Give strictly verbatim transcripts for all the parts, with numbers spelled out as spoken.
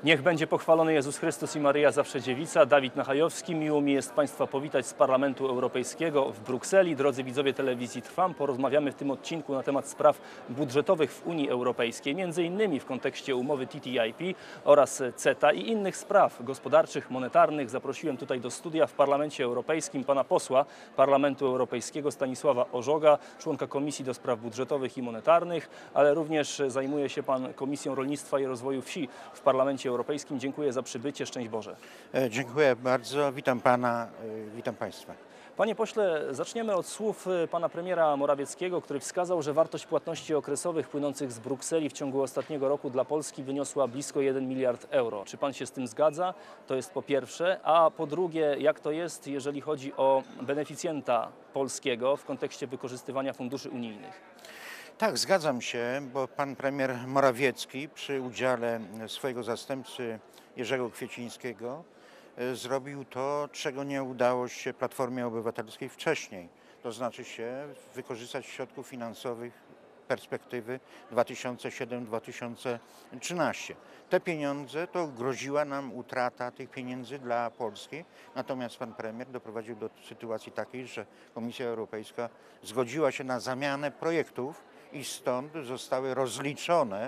Niech będzie pochwalony Jezus Chrystus i Maryja Zawsze Dziewica. Dawid Nachajowski. Miło mi jest Państwa powitać z Parlamentu Europejskiego w Brukseli. Drodzy widzowie telewizji Trwam, porozmawiamy w tym odcinku na temat spraw budżetowych w Unii Europejskiej, między innymi w kontekście umowy T T I P oraz CETA i innych spraw gospodarczych, monetarnych. Zaprosiłem tutaj do studia w Parlamencie Europejskim pana posła Parlamentu Europejskiego Stanisława Ożoga, członka Komisji do Spraw Budżetowych i Monetarnych, ale również zajmuje się pan Komisją Rolnictwa i Rozwoju Wsi w Parlamencie Europejskim. Dziękuję za przybycie. Szczęść Boże. Dziękuję bardzo. Witam Pana, witam Państwa. Panie pośle, zaczniemy od słów pana premiera Morawieckiego, który wskazał, że wartość płatności okresowych płynących z Brukseli w ciągu ostatniego roku dla Polski wyniosła blisko jeden miliard euro. Czy pan się z tym zgadza? To jest po pierwsze. A po drugie, jak to jest, jeżeli chodzi o beneficjenta polskiego w kontekście wykorzystywania funduszy unijnych? Tak, zgadzam się, bo pan premier Morawiecki przy udziale swojego zastępcy Jerzego Kwiecińskiego zrobił to, czego nie udało się Platformie Obywatelskiej wcześniej. To znaczy się wykorzystać środków finansowych perspektywy dwa tysiące siódmy do dwa tysiące trzynastego. Te pieniądze, to groziła nam utrata tych pieniędzy dla Polski, natomiast pan premier doprowadził do sytuacji takiej, że Komisja Europejska zgodziła się na zamianę projektów i stąd zostały rozliczone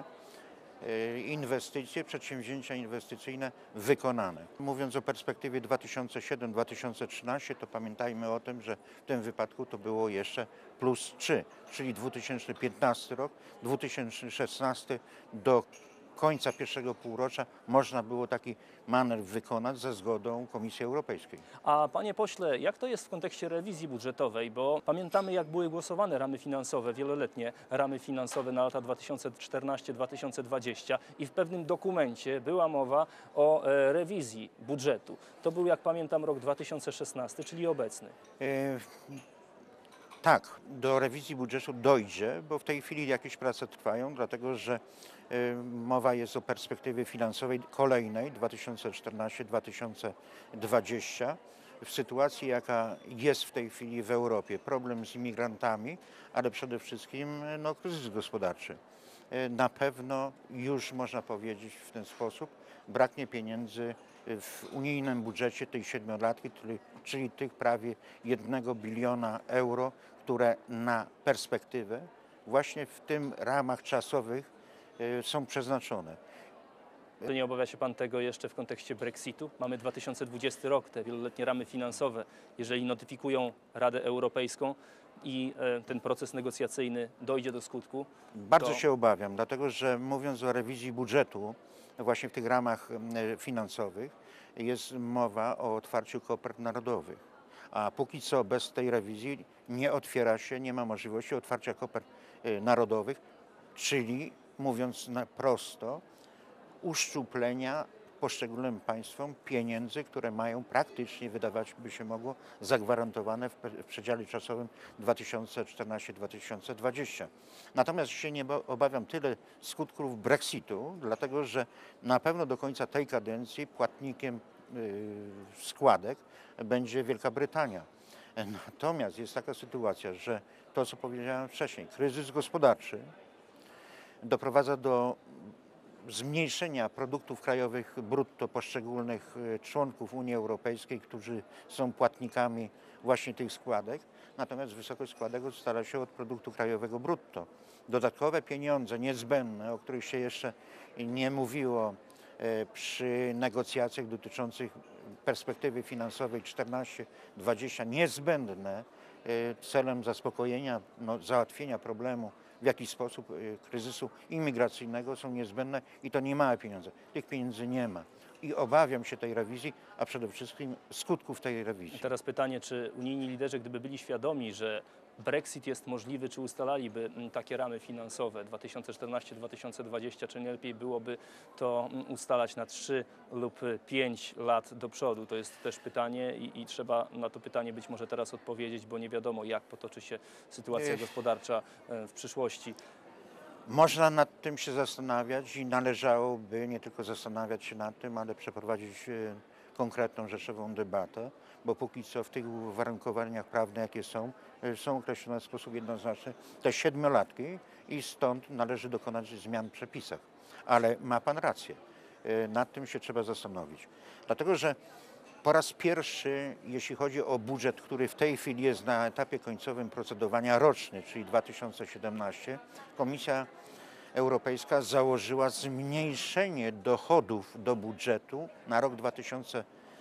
inwestycje, przedsięwzięcia inwestycyjne wykonane. Mówiąc o perspektywie dwa tysiące siódmy do dwa tysiące trzynastego, to pamiętajmy o tym, że w tym wypadku to było jeszcze plus trzy, czyli dwa tysiące piętnasty rok, dwa tysiące szesnasty do końca pierwszego półrocza można było taki manewr wykonać za zgodą Komisji Europejskiej. A panie pośle, jak to jest w kontekście rewizji budżetowej? Bo pamiętamy, jak były głosowane ramy finansowe, wieloletnie ramy finansowe na lata dwa tysiące czternasty do dwa tysiące dwudziestego i w pewnym dokumencie była mowa o e, rewizji budżetu. To był, jak pamiętam, rok dwa tysiące szesnasty, czyli obecny. E Tak, do rewizji budżetu dojdzie, bo w tej chwili jakieś prace trwają, dlatego że y, mowa jest o perspektywie finansowej kolejnej dwa tysiące czternasty do dwa tysiące dwudziestego. W sytuacji, jaka jest w tej chwili w Europie, problem z imigrantami, ale przede wszystkim no, kryzys gospodarczy. Y, na pewno już można powiedzieć w ten sposób, braknie pieniędzy w unijnym budżecie tej siedmiolatki, czyli, czyli tych prawie jednego biliona euro, które na perspektywę właśnie w tym ramach czasowych y, są przeznaczone. To nie obawia się pan tego jeszcze w kontekście Brexitu? Mamy dwa tysiące dwudziesty rok, te wieloletnie ramy finansowe. Jeżeli notyfikują Radę Europejską i e, ten proces negocjacyjny dojdzie do skutku, Bardzo to... się obawiam, dlatego że mówiąc o rewizji budżetu, właśnie w tych ramach y, finansowych jest mowa o otwarciu kopert narodowych. A póki co bez tej rewizji nie otwiera się, nie ma możliwości otwarcia kopert narodowych, czyli mówiąc na prosto, uszczuplenia poszczególnym państwom pieniędzy, które mają praktycznie, wydawać by się mogło, zagwarantowane w przedziale czasowym dwa tysiące czternasty do dwa tysiące dwudziestego. Natomiast się nie obawiam tyle skutków Brexitu, dlatego że na pewno do końca tej kadencji płatnikiem składek będzie Wielka Brytania. Natomiast jest taka sytuacja, że to, co powiedziałem wcześniej, kryzys gospodarczy doprowadza do zmniejszenia produktów krajowych brutto poszczególnych członków Unii Europejskiej, którzy są płatnikami właśnie tych składek, natomiast wysokość składek stara się od produktu krajowego brutto. Dodatkowe pieniądze niezbędne, o których się jeszcze nie mówiło przy negocjacjach dotyczących perspektywy finansowej czternaście dwadzieścia, niezbędne celem zaspokojenia, no, załatwienia problemu w jakiś sposób kryzysu imigracyjnego są niezbędne i to nie małe pieniądze. Tych pieniędzy nie ma. I obawiam się tej rewizji, a przede wszystkim skutków tej rewizji. Teraz pytanie, czy unijni liderzy, gdyby byli świadomi, że Brexit jest możliwy, czy ustalaliby takie ramy finansowe dwa tysiące czternasty do dwa tysiące dwudziestego, czy nie lepiej byłoby to ustalać na trzy lub pięć lat do przodu? To jest też pytanie i, i trzeba na to pytanie być może teraz odpowiedzieć, bo nie wiadomo, jak potoczy się sytuacja Ech. gospodarcza w przyszłości. Można nad tym się zastanawiać i należałoby nie tylko zastanawiać się nad tym, ale przeprowadzić konkretną, rzeczową debatę, bo póki co w tych uwarunkowaniach prawnych, jakie są, są określone w sposób jednoznaczny te siedmiolatki i stąd należy dokonać zmian w przepisach. Ale ma pan rację. y, nad tym się trzeba zastanowić. Dlatego, że po raz pierwszy, jeśli chodzi o budżet, który w tej chwili jest na etapie końcowym procedowania roczny, czyli dwa tysiące siedemnasty, Komisja Europejska założyła zmniejszenie dochodów do budżetu na rok dwa tysiące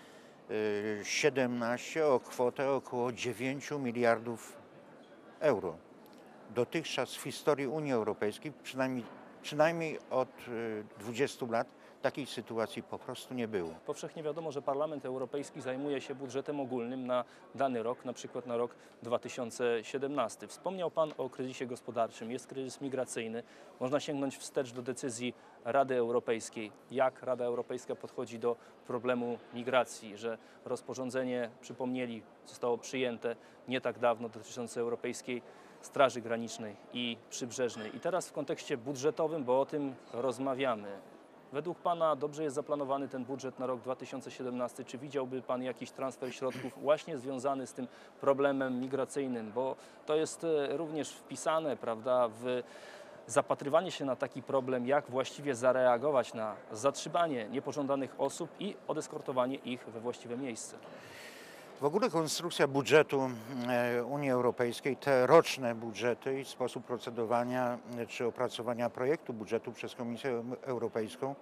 siedemnasty o kwotę około dziewięć miliardów euro. Dotychczas w historii Unii Europejskiej, przynajmniej, przynajmniej od dwudziestu lat, takiej sytuacji po prostu nie było. Powszechnie wiadomo, że Parlament Europejski zajmuje się budżetem ogólnym na dany rok, na przykład na rok dwa tysiące siedemnasty. Wspomniał Pan o kryzysie gospodarczym, jest kryzys migracyjny. Można sięgnąć wstecz do decyzji Rady Europejskiej. Jak Rada Europejska podchodzi do problemu migracji, że rozporządzenie, przypomnieli, zostało przyjęte nie tak dawno dotyczące Europejskiej Straży Granicznej i Przybrzeżnej. I teraz w kontekście budżetowym, bo o tym rozmawiamy. Według Pana dobrze jest zaplanowany ten budżet na rok dwa tysiące siedemnasty? Czy widziałby Pan jakiś transfer środków właśnie związany z tym problemem migracyjnym? Bo to jest również wpisane, prawda, w zapatrywanie się na taki problem, jak właściwie zareagować na zatrzymanie niepożądanych osób i odeskortowanie ich we właściwe miejsce. W ogóle konstrukcja budżetu Unii Europejskiej, te roczne budżety i sposób procedowania czy opracowania projektu budżetu przez Komisję Europejską,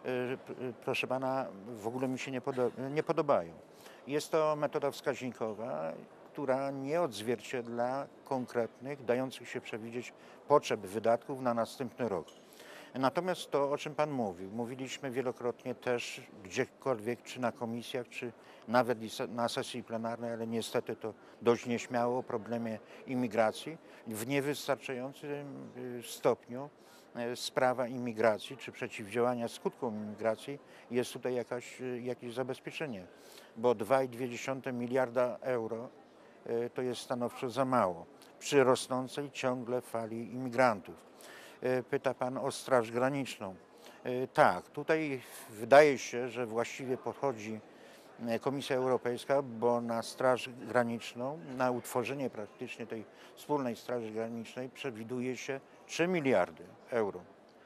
proszę Pana, w ogóle mi się nie, podo- nie podobają. Jest to metoda wskaźnikowa, która nie odzwierciedla konkretnych, dających się przewidzieć potrzeb wydatków na następny rok. Natomiast to, o czym Pan mówił, mówiliśmy wielokrotnie też gdziekolwiek, czy na komisjach, czy nawet na sesji plenarnej, ale niestety to dość nieśmiało, o problemie imigracji. W niewystarczającym stopniu sprawa imigracji, czy przeciwdziałania skutkom imigracji jest tutaj jakaś, jakieś zabezpieczenie, bo dwa i dwie dziesiąte miliarda euro to jest stanowczo za mało przy rosnącej ciągle fali imigrantów. Pyta Pan o Straż Graniczną. Tak, tutaj wydaje się, że właściwie podchodzi Komisja Europejska, bo na Straż Graniczną, na utworzenie praktycznie tej wspólnej Straży Granicznej przewiduje się trzy miliardy euro.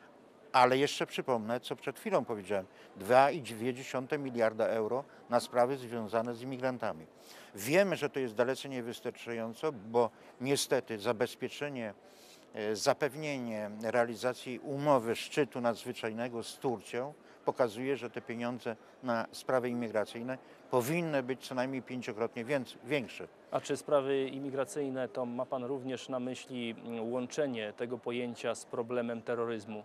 Ale jeszcze przypomnę, co przed chwilą powiedziałem, dwa i dwie dziesiąte miliarda euro na sprawy związane z imigrantami. Wiemy, że to jest dalece niewystarczająco, bo niestety zabezpieczenie, zapewnienie realizacji umowy szczytu nadzwyczajnego z Turcją pokazuje, że te pieniądze na sprawy imigracyjne powinny być co najmniej pięciokrotnie większe. A czy sprawy imigracyjne, to ma Pan również na myśli łączenie tego pojęcia z problemem terroryzmu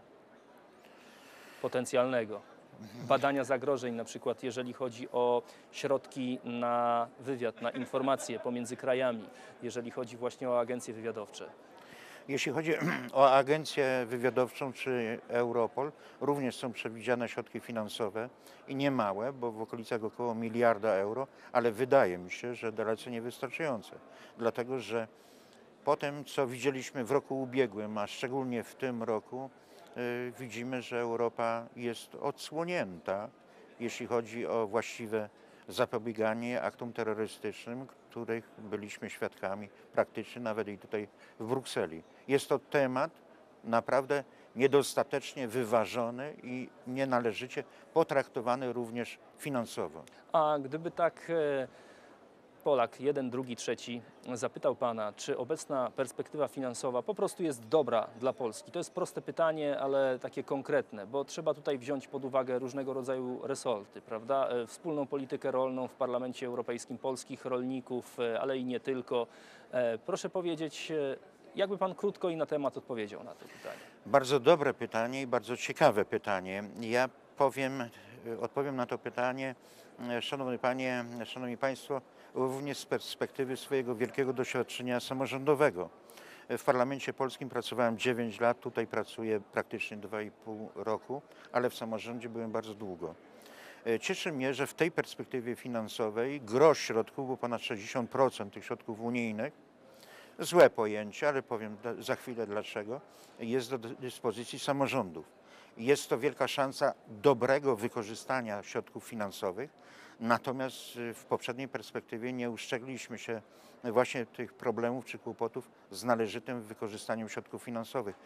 potencjalnego? Badania zagrożeń, na przykład jeżeli chodzi o środki na wywiad, na informacje pomiędzy krajami, jeżeli chodzi właśnie o agencje wywiadowcze. Jeśli chodzi o agencję wywiadowczą czy Europol, również są przewidziane środki finansowe i niemałe, bo w okolicach około miliarda euro, ale wydaje mi się, że dalece niewystarczające. Dlatego, że po tym, co widzieliśmy w roku ubiegłym, a szczególnie w tym roku, yy, widzimy, że Europa jest odsłonięta, jeśli chodzi o właściwe zapobieganie aktom terrorystycznym, których byliśmy świadkami praktycznie nawet i tutaj w Brukseli. Jest to temat naprawdę niedostatecznie wyważony i nienależycie potraktowany również finansowo. A gdyby tak e, Polak, jeden, drugi, trzeci, zapytał Pana, czy obecna perspektywa finansowa po prostu jest dobra dla Polski? To jest proste pytanie, ale takie konkretne, bo trzeba tutaj wziąć pod uwagę różnego rodzaju resorty, prawda? E, Wspólną politykę rolną w Parlamencie Europejskim, polskich rolników, e, ale i nie tylko. E, Proszę powiedzieć, e, jakby Pan krótko i na temat odpowiedział na to pytanie. Bardzo dobre pytanie i bardzo ciekawe pytanie. Ja powiem, odpowiem na to pytanie, szanowny Panie, szanowni Państwo, również z perspektywy swojego wielkiego doświadczenia samorządowego. W Parlamencie Polskim pracowałem dziewięć lat, tutaj pracuję praktycznie dwa i pół roku, ale w samorządzie byłem bardzo długo. Cieszy mnie, że w tej perspektywie finansowej gros środków, bo ponad sześćdziesiąt procent tych środków unijnych, złe pojęcie, ale powiem za chwilę dlaczego, jest do dyspozycji samorządów. Jest to wielka szansa dobrego wykorzystania środków finansowych, natomiast w poprzedniej perspektywie nie uszczegliśmy się właśnie tych problemów czy kłopotów z należytym wykorzystaniem środków finansowych.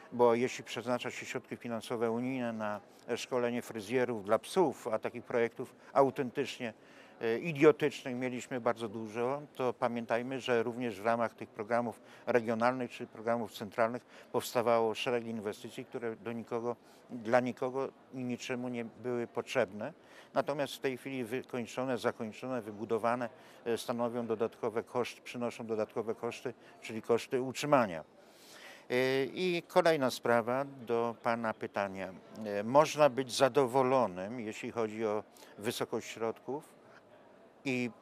bo jeśli przeznacza się środki finansowe unijne na szkolenie fryzjerów dla psów, a takich projektów autentycznie idiotycznych mieliśmy bardzo dużo, to pamiętajmy, że również w ramach tych programów regionalnych czy programów centralnych powstawało szereg inwestycji, które do nikogo, dla nikogo i niczemu nie były potrzebne. Natomiast w tej chwili wykończone, zakończone, wybudowane stanowią dodatkowe koszty, przynoszą dodatkowe koszty, czyli koszty utrzymania. I kolejna sprawa do Pana pytania. Można być zadowolonym, jeśli chodzi o wysokość środków i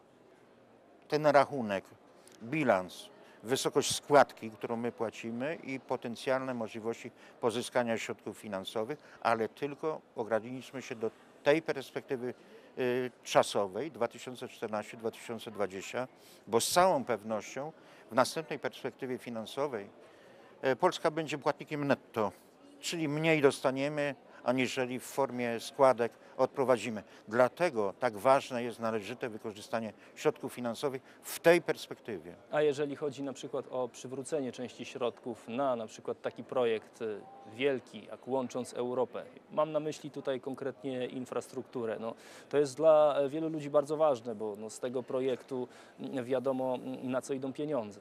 ten rachunek, bilans, wysokość składki, którą my płacimy i potencjalne możliwości pozyskania środków finansowych, ale tylko ograniczmy się do tej perspektywy y, czasowej dwa tysiące czternasty do dwa tysiące dwudziestego, bo z całą pewnością w następnej perspektywie finansowej y, Polska będzie płatnikiem netto, czyli mniej dostaniemy, aniżeli w formie składek odprowadzimy. Dlatego tak ważne jest należyte wykorzystanie środków finansowych w tej perspektywie. A jeżeli chodzi na przykład o przywrócenie części środków na na przykład taki projekt y, wielki, jak Łącząc Europę, mam na myśli tutaj konkretnie infrastrukturę, no, to jest dla wielu ludzi bardzo ważne, bo no, z tego projektu wiadomo, na co idą pieniądze.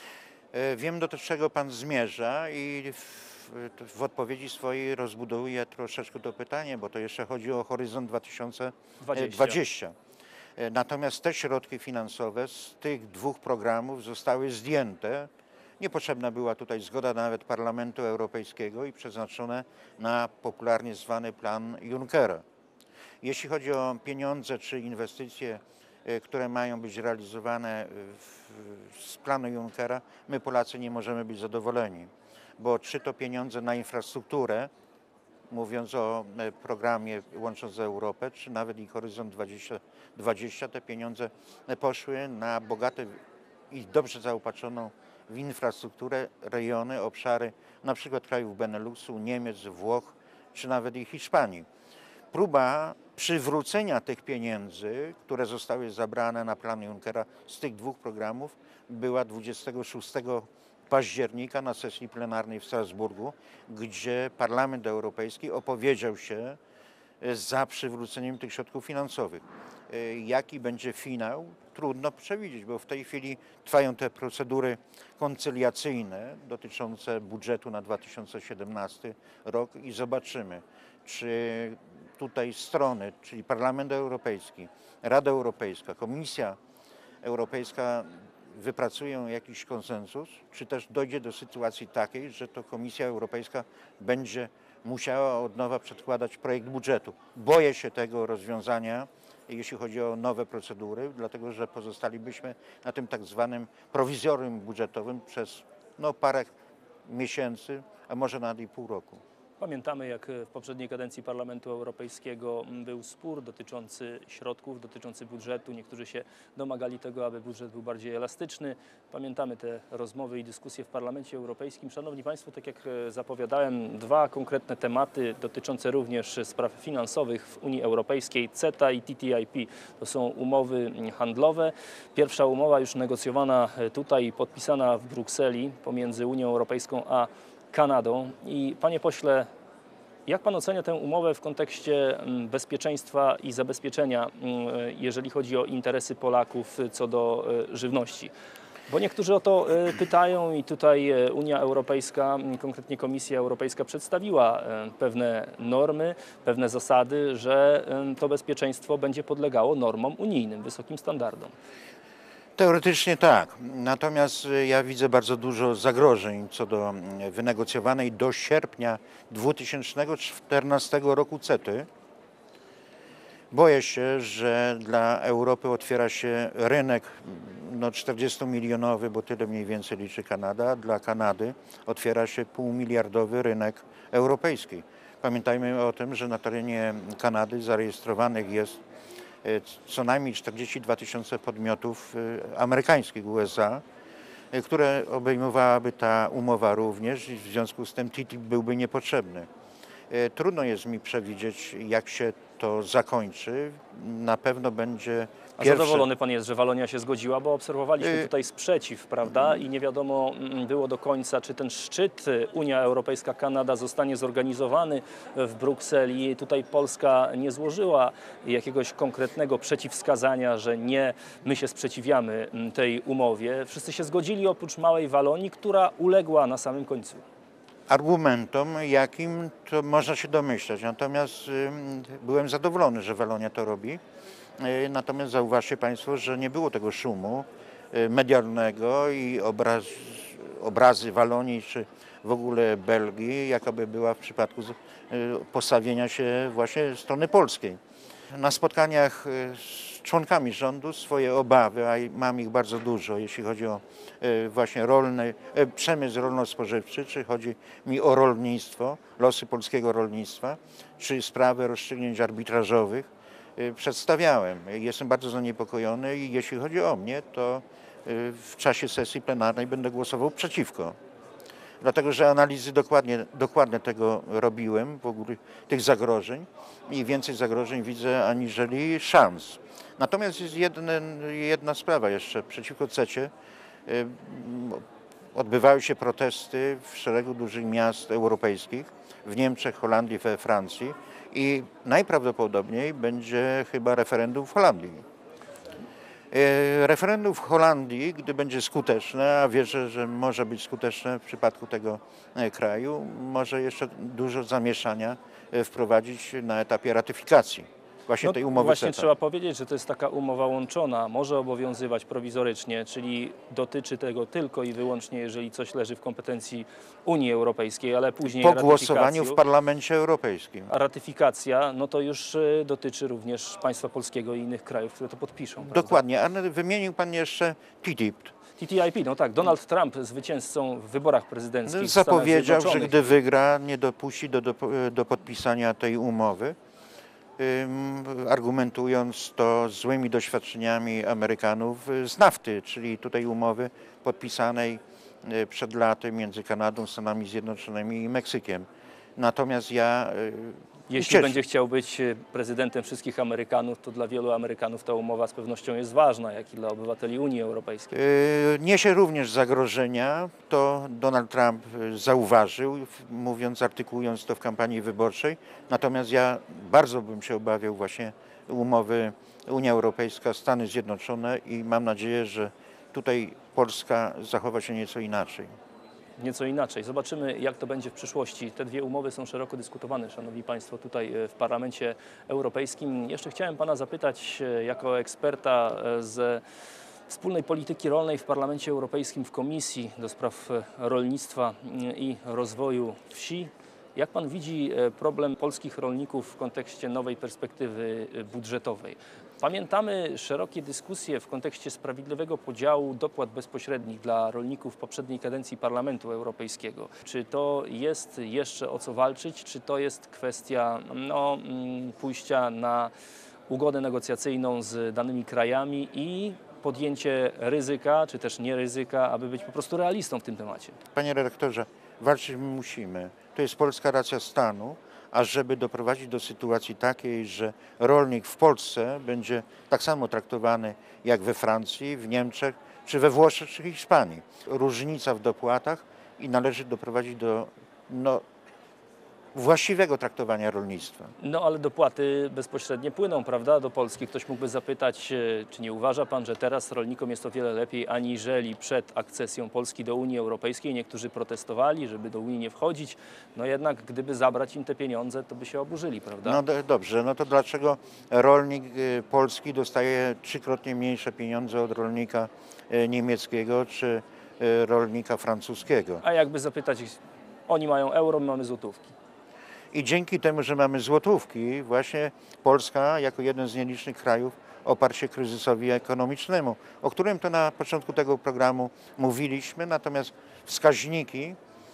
Wiem, do czego Pan zmierza i w, w odpowiedzi swojej rozbuduję troszeczkę to pytanie, bo to jeszcze chodzi o horyzont dwa tysiące dwudziesty. Natomiast te środki finansowe z tych dwóch programów zostały zdjęte. Niepotrzebna była tutaj zgoda nawet Parlamentu Europejskiego i przeznaczone na popularnie zwany plan Junckera. Jeśli chodzi o pieniądze czy inwestycje, które mają być realizowane w, z planu Junckera, my Polacy nie możemy być zadowoleni, bo czy to pieniądze na infrastrukturę, mówiąc o programie Łącząc Europę, czy nawet i Horyzont dwa tysiące dwudziesty, te pieniądze poszły na bogate i dobrze zaopatrzoną w infrastrukturę rejony, obszary na przykład krajów Beneluxu, Niemiec, Włoch, czy nawet i Hiszpanii. Próba przywrócenia tych pieniędzy, które zostały zabrane na plan Junckera z tych dwóch programów, była dwudziestego szóstego października na sesji plenarnej w Strasburgu, gdzie Parlament Europejski opowiedział się za przywróceniem tych środków finansowych. Jaki będzie finał? Trudno przewidzieć, bo w tej chwili trwają te procedury koncyliacyjne dotyczące budżetu na dwa tysiące siedemnasty rok i zobaczymy, czy tutaj strony, czyli Parlament Europejski, Rada Europejska, Komisja Europejska wypracują jakiś konsensus, czy też dojdzie do sytuacji takiej, że to Komisja Europejska będzie musiała od nowa przedkładać projekt budżetu. Boję się tego rozwiązania, jeśli chodzi o nowe procedury, dlatego że pozostalibyśmy na tym tak zwanym prowizorium budżetowym przez no, parę miesięcy, a może nawet i pół roku. Pamiętamy, jak w poprzedniej kadencji Parlamentu Europejskiego był spór dotyczący środków, dotyczący budżetu. Niektórzy się domagali tego, aby budżet był bardziej elastyczny. Pamiętamy te rozmowy i dyskusje w Parlamencie Europejskim. Szanowni Państwo, tak jak zapowiadałem, dwa konkretne tematy dotyczące również spraw finansowych w Unii Europejskiej, CETA i T T I P. To są umowy handlowe. Pierwsza umowa już negocjowana tutaj, podpisana w Brukseli pomiędzy Unią Europejską a Kanadą. I panie pośle, jak pan ocenia tę umowę w kontekście bezpieczeństwa i zabezpieczenia, jeżeli chodzi o interesy Polaków co do żywności? Bo niektórzy o to pytają i tutaj Unia Europejska, konkretnie Komisja Europejska przedstawiła pewne normy, pewne zasady, że to bezpieczeństwo będzie podlegało normom unijnym, wysokim standardom. Teoretycznie tak, natomiast ja widzę bardzo dużo zagrożeń co do wynegocjowanej do sierpnia dwa tysiące czternastego roku CETY. Boję się, że dla Europy otwiera się rynek no, czterdziestomilionowy, bo tyle mniej więcej liczy Kanada. Dla Kanady otwiera się półmiliardowy rynek europejski. Pamiętajmy o tym, że na terenie Kanady zarejestrowanych jest co najmniej czterdzieści dwa tysiące podmiotów amerykańskich U S A, które obejmowałaby ta umowa również i w związku z tym T T I P byłby niepotrzebny. Trudno jest mi przewidzieć, jak się to zakończy, na pewno będzie A pierwsze... zadowolony pan jest, że Walonia się zgodziła, bo obserwowaliśmy Y- tutaj sprzeciw, prawda? I nie wiadomo mm, było do końca, czy ten szczyt y, Unia Europejska-Kanada zostanie zorganizowany w Brukseli. Tutaj Polska nie złożyła jakiegoś konkretnego przeciwwskazania, że nie, my się sprzeciwiamy mm, tej umowie. Wszyscy się zgodzili oprócz małej Walonii, która uległa na samym końcu. Argumentom, jakim to można się domyślać. Natomiast y, byłem zadowolony, że Walonia to robi. Y, natomiast zauważcie Państwo, że nie było tego szumu y, medialnego i obraz, obrazy Walonii czy w ogóle Belgii, jakoby była w przypadku z, y, postawienia się właśnie strony polskiej. Na spotkaniach y, z członkami rządu swoje obawy, a mam ich bardzo dużo, jeśli chodzi o y, właśnie rolny, y, przemysł rolno-spożywczy, czy chodzi mi o rolnictwo, losy polskiego rolnictwa, czy sprawy rozstrzygnięć arbitrażowych, y, przedstawiałem. Jestem bardzo zaniepokojony i jeśli chodzi o mnie, to y, w czasie sesji plenarnej będę głosował przeciwko. Dlatego, że analizy dokładnie, dokładnie tego robiłem, w ogóle tych zagrożeń i więcej zagrożeń widzę aniżeli szans. Natomiast jest jeden, jedna sprawa jeszcze. Przeciwko cecie y, odbywały się protesty w szeregu dużych miast europejskich, w Niemczech, Holandii, we Francji i najprawdopodobniej będzie chyba referendum w Holandii. Referendum w Holandii, gdy będzie skuteczne, a wierzę, że może być skuteczne w przypadku tego kraju, może jeszcze dużo zamieszania wprowadzić na etapie ratyfikacji właśnie No, tej umowy właśnie CETA. trzeba powiedzieć, że to jest taka umowa łączona, może obowiązywać prowizorycznie, czyli dotyczy tego tylko i wyłącznie, jeżeli coś leży w kompetencji Unii Europejskiej, ale później Po głosowaniu w ratyfikacją- Parlamencie Europejskim. A ratyfikacja, no to już y, dotyczy również państwa polskiego i innych krajów, które to podpiszą. prawda? Dokładnie, ale wymienił Pan jeszcze T T I P. T T I P, no tak, Donald Trump zwycięzcą w wyborach prezydenckich w Stanach Zapowiedział, że Zjednoczonych. gdy wygra, nie dopuści do, do, do podpisania tej umowy, ym, argumentując to złymi doświadczeniami Amerykanów z nafty, czyli tutaj umowy podpisanej y, przed laty między Kanadą, Stanami Zjednoczonymi i Meksykiem. Natomiast ja y, Jeśli cieszę- będzie chciał być e, prezydentem wszystkich Amerykanów, to dla wielu Amerykanów ta umowa z pewnością jest ważna, jak i dla obywateli Unii Europejskiej. Y, Niesie również zagrożenia, to Donald Trump y, zauważył, w- mówiąc, artykułując to w kampanii wyborczej. Natomiast ja bardzo bym się obawiał właśnie umowy Unia Europejska, Stany Zjednoczone i mam nadzieję, że tutaj Polska zachowa się nieco inaczej. Nieco inaczej. Zobaczymy, jak to będzie w przyszłości. Te dwie umowy są szeroko dyskutowane, Szanowni Państwo, tutaj e, w Parlamencie Europejskim. Jeszcze chciałem Pana zapytać, e, jako eksperta e, z wspólnej polityki rolnej w Parlamencie Europejskim, w Komisji do Spraw e, Rolnictwa mm, i Rozwoju Wsi, jak Pan widzi e, problem polskich rolników w kontekście nowej perspektywy e, budżetowej? Pamiętamy szerokie dyskusje w kontekście sprawiedliwego podziału dopłat bezpośrednich dla rolników w poprzedniej kadencji Parlamentu Europejskiego. Czy to jest jeszcze o co walczyć, czy to jest kwestia no, mm, pójścia na ugodę negocjacyjną z danymi krajami i podjęcie ryzyka, czy też nie ryzyka, aby być po prostu realistą w tym temacie? Panie redaktorze, walczyć musimy. To jest polska racja stanu, a żeby doprowadzić do sytuacji takiej, że rolnik w Polsce będzie tak samo traktowany jak we Francji, w Niemczech, czy we Włoszech, czy Hiszpanii. Różnica w dopłatach i należy doprowadzić do no, właściwego traktowania rolnictwa. No ale dopłaty bezpośrednie płyną, prawda, do Polski. Ktoś mógłby zapytać, e, czy nie uważa Pan, że teraz rolnikom jest o wiele lepiej, aniżeli przed akcesją Polski do Unii Europejskiej. Niektórzy protestowali, żeby do Unii nie wchodzić. No jednak gdyby zabrać im te pieniądze, to by się oburzyli, prawda? No do, dobrze, no to dlaczego rolnik y, polski dostaje trzykrotnie mniejsze pieniądze od rolnika y, niemieckiego czy y, rolnika francuskiego? A jakby zapytać, oni mają euro, my mamy złotówki. I dzięki temu, że mamy złotówki, właśnie Polska jako jeden z nielicznych krajów oparł się kryzysowi ekonomicznemu, o którym to na początku tego programu mówiliśmy, natomiast wskaźniki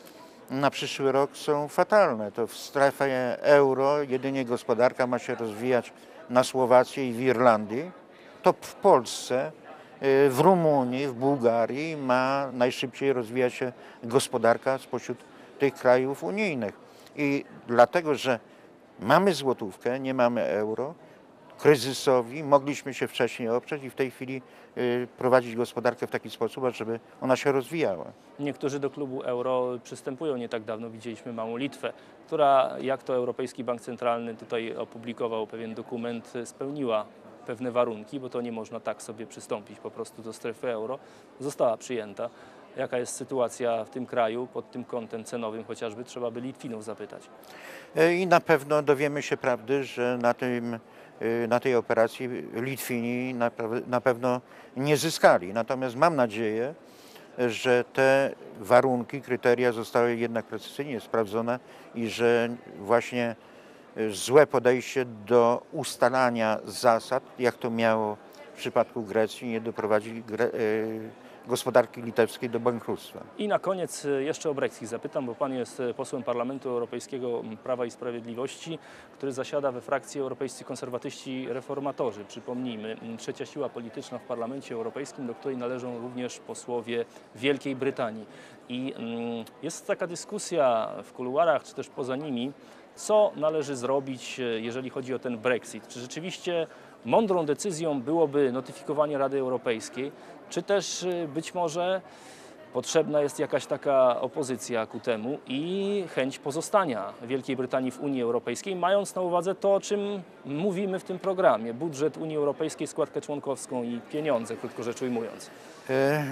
na przyszły rok są fatalne. To w strefie euro jedynie gospodarka ma się rozwijać na Słowacji i w Irlandii. To w Polsce, y, w Rumunii, w Bułgarii ma najszybciej rozwijać się gospodarka spośród tych krajów unijnych. I dlatego, że Mamy złotówkę, nie mamy euro, kryzysowi, mogliśmy się wcześniej oprzeć i w tej chwili y, prowadzić gospodarkę w taki sposób, żeby ona się rozwijała. Niektórzy do klubu euro przystępują. Nie tak dawno widzieliśmy małą Litwę, która, jak to Europejski Bank Centralny tutaj opublikował pewien dokument, spełniła pewne warunki, bo to nie można tak sobie przystąpić po prostu do strefy euro. Została przyjęta. Jaka jest sytuacja w tym kraju pod tym kątem cenowym chociażby, trzeba by Litwinów zapytać. Y, I na pewno dowiemy się prawdy, że na tym na tej operacji Litwini na, na pewno nie zyskali. Natomiast mam nadzieję, że te warunki, kryteria zostały jednak precyzyjnie sprawdzone i że właśnie złe podejście do ustalania zasad, jak to miało w przypadku Grecji, nie doprowadzi Gre gospodarki litewskiej do bankructwa. I na koniec jeszcze o Brexit zapytam, bo Pan jest posłem Parlamentu Europejskiego Prawa i Sprawiedliwości, który zasiada we frakcji Europejscy Konserwatyści Reformatorzy. Przypomnijmy, trzecia siła polityczna w Parlamencie Europejskim, do której należą również posłowie Wielkiej Brytanii. I jest taka dyskusja w kuluarach, czy też poza nimi, co należy zrobić, jeżeli chodzi o ten Brexit. Czy rzeczywiście mądrą decyzją byłoby notyfikowanie Rady Europejskiej, czy też być może potrzebna jest jakaś taka opozycja ku temu i chęć pozostania Wielkiej Brytanii w Unii Europejskiej, mając na uwadze to, o czym mówimy w tym programie, budżet Unii Europejskiej, składkę członkowską i pieniądze, krótko rzecz ujmując. E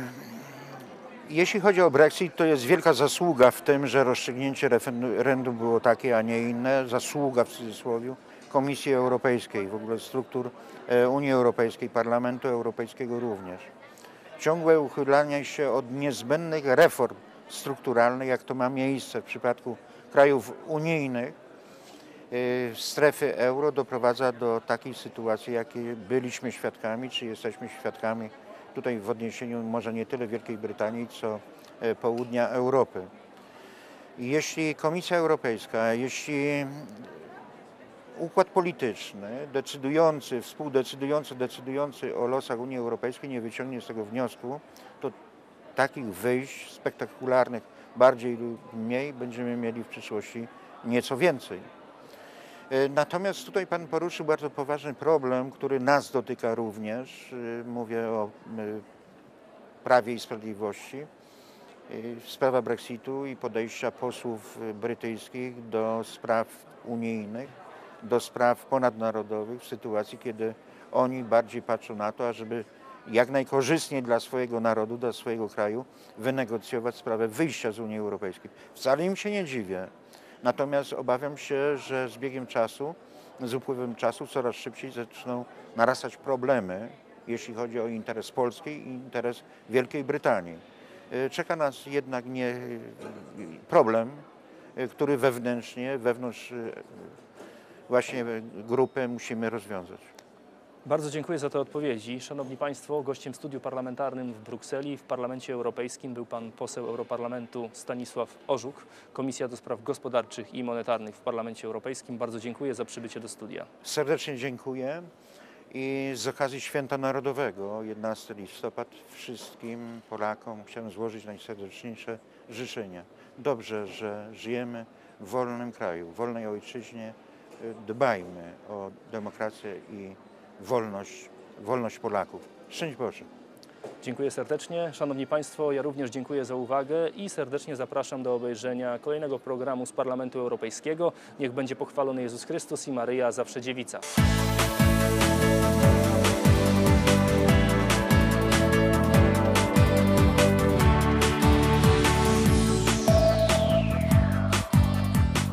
Jeśli chodzi o Brexit, to jest wielka zasługa w tym, że rozstrzygnięcie referendum było takie, a nie inne. Zasługa w cudzysłowie Komisji Europejskiej, w ogóle struktur Unii Europejskiej, Parlamentu Europejskiego również. Ciągłe uchylanie się od niezbędnych reform strukturalnych, jak to ma miejsce w przypadku krajów unijnych, strefy euro doprowadza do takiej sytuacji, jakiej byliśmy świadkami, czy jesteśmy świadkami tutaj w odniesieniu może nie tyle Wielkiej Brytanii, co południa Europy. Jeśli Komisja Europejska, jeśli układ polityczny decydujący, współdecydujący, decydujący o losach Unii Europejskiej nie wyciągnie z tego wniosku, to takich wyjść spektakularnych bardziej lub mniej będziemy mieli w przyszłości nieco więcej. Natomiast tutaj Pan poruszył bardzo poważny problem, który nas dotyka również. Mówię o Prawie i Sprawiedliwości. Sprawa Brexitu i podejścia posłów brytyjskich do spraw unijnych, do spraw ponadnarodowych w sytuacji, kiedy oni bardziej patrzą na to, ażeby jak najkorzystniej dla swojego narodu, dla swojego kraju wynegocjować sprawę wyjścia z Unii Europejskiej. Wcale im się nie dziwię. Natomiast obawiam się, że z biegiem czasu, z upływem czasu coraz szybciej zaczną narastać problemy, jeśli chodzi o interes Polski i interes Wielkiej Brytanii. Czeka nas jednak nie problem, który wewnętrznie, wewnątrz właśnie grupy musimy rozwiązać. Bardzo dziękuję za te odpowiedzi. Szanowni Państwo, gościem w studiu parlamentarnym w Brukseli w Parlamencie Europejskim był Pan poseł Europarlamentu Stanisław Orzech, Komisja do Spraw Gospodarczych i Monetarnych w Parlamencie Europejskim. Bardzo dziękuję za przybycie do studia. Serdecznie dziękuję i z okazji Święta Narodowego, jedenastego listopada, wszystkim Polakom chciałem złożyć najserdeczniejsze życzenia. Dobrze, że żyjemy w wolnym kraju, w wolnej ojczyźnie. Dbajmy o demokrację i wolność, wolność Polaków. Szczęść Boże. Dziękuję serdecznie. Szanowni Państwo, ja również dziękuję za uwagę i serdecznie zapraszam do obejrzenia kolejnego programu z Parlamentu Europejskiego. Niech będzie pochwalony Jezus Chrystus i Maryja, zawsze dziewica.